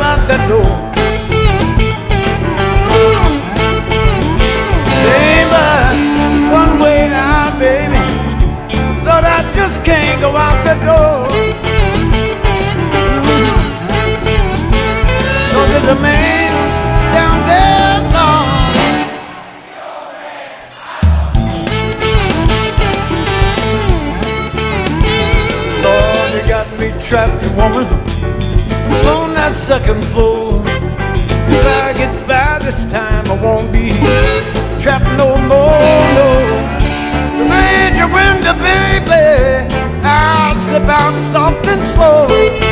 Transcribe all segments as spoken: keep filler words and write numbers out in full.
out the door. Ain't but one way out, baby. Lord, I just can't go out the door. Cause there's a man down there gone. Lord, you got me trapped, woman, on that second floor. If I get by this time, I won't be trapped no more, no. So raise your window, baby, I'll slip out soft and slow.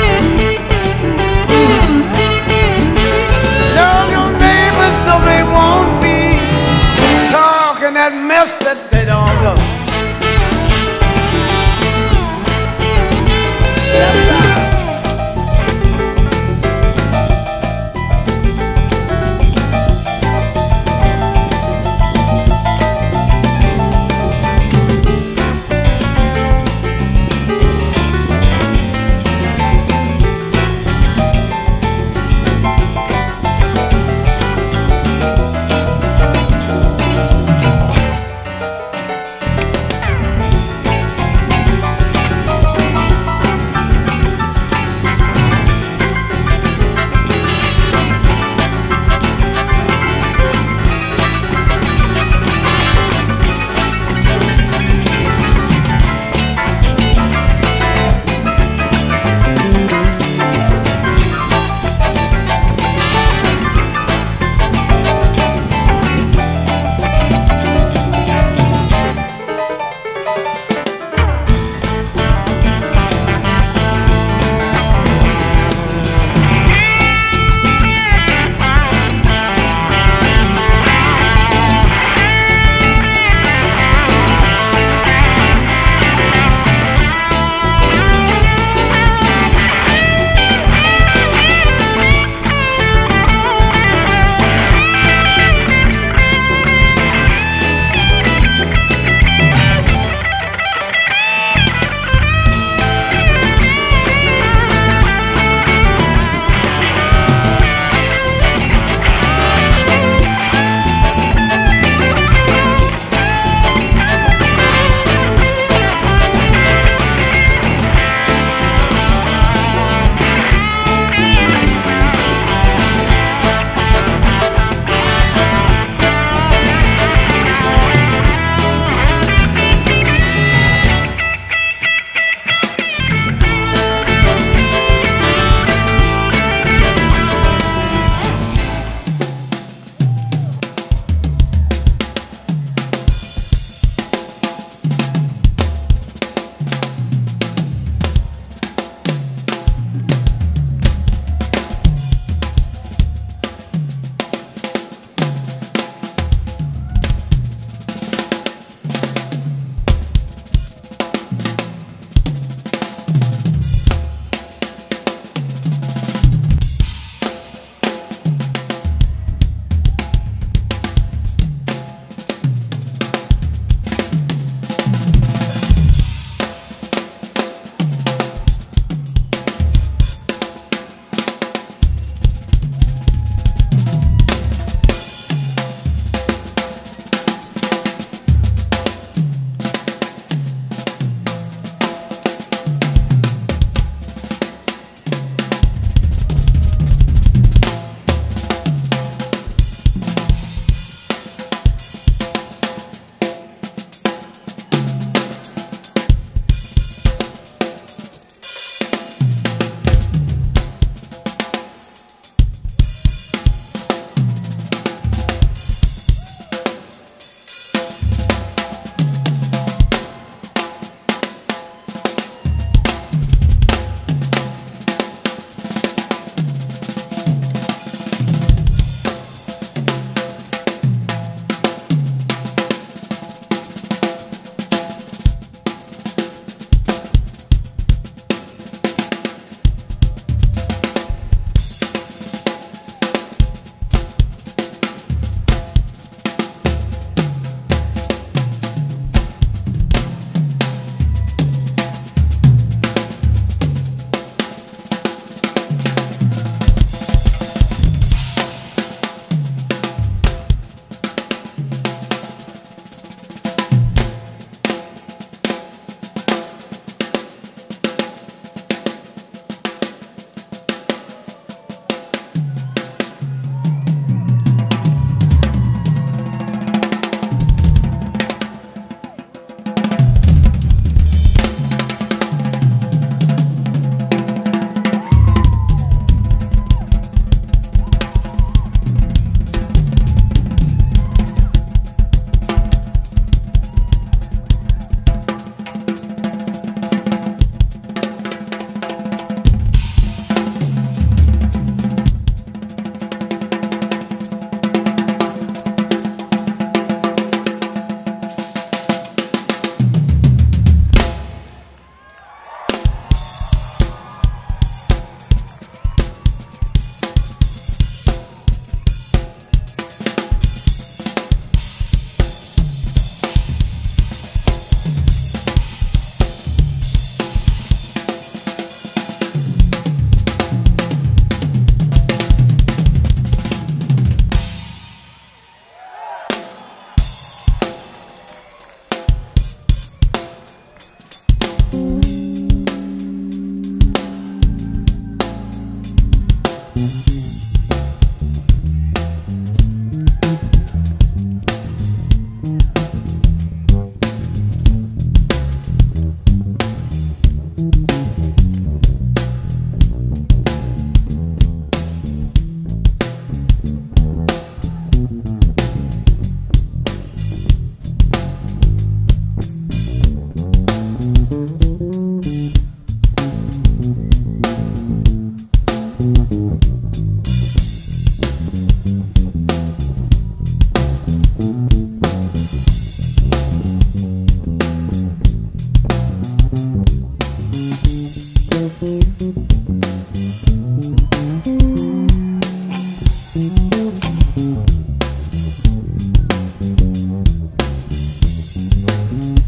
No, your neighbors know they won't be talking that mess that they don't know. Yes,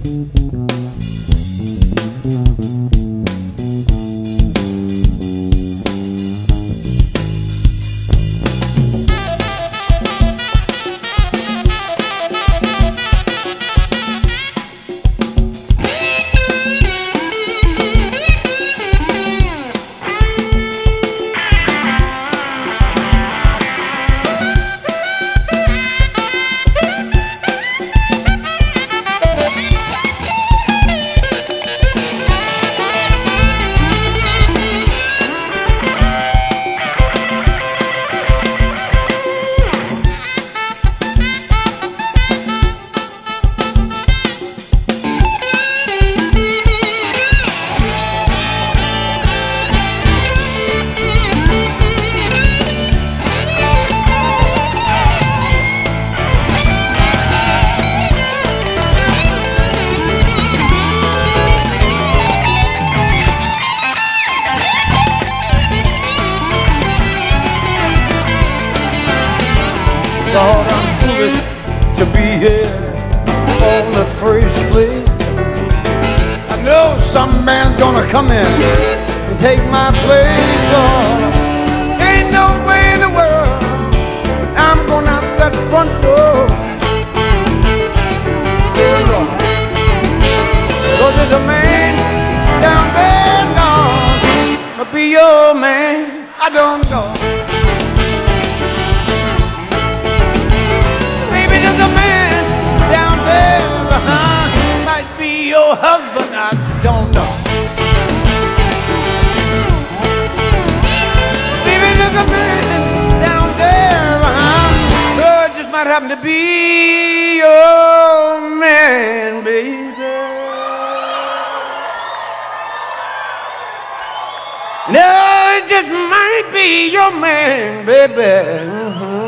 Thought I'm foolish to be here on the first place. I know some man's gonna come in and take my place. Oh, ain't no way in the world I'm going out that front door. Yeah, Lord. 'Cause there's a man down there, Lord, I'll be your man. I don't know. There's a man down there behind, might be your husband, I don't know. Maybe there's a man down there behind, oh, it just might happen to be your man, baby. No, it just might be your man, baby. Mm-hmm.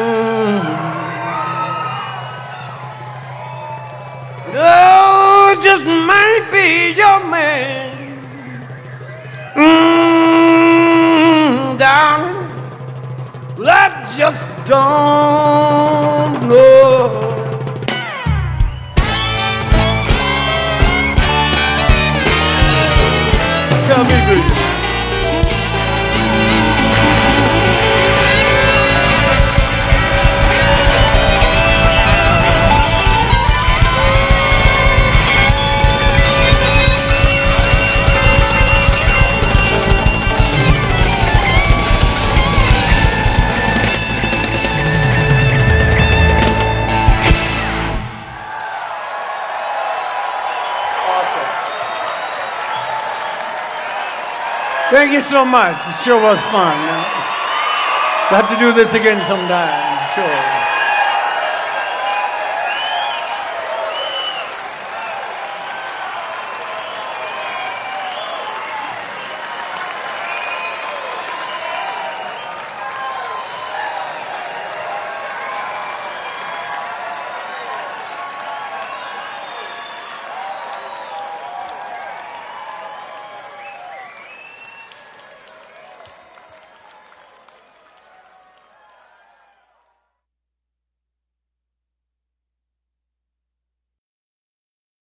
Oh, it just might be your man, mm, darling. I just don't know. Tell me, baby. Thank you so much. It sure was fun. We'll have to do this again sometime, sure.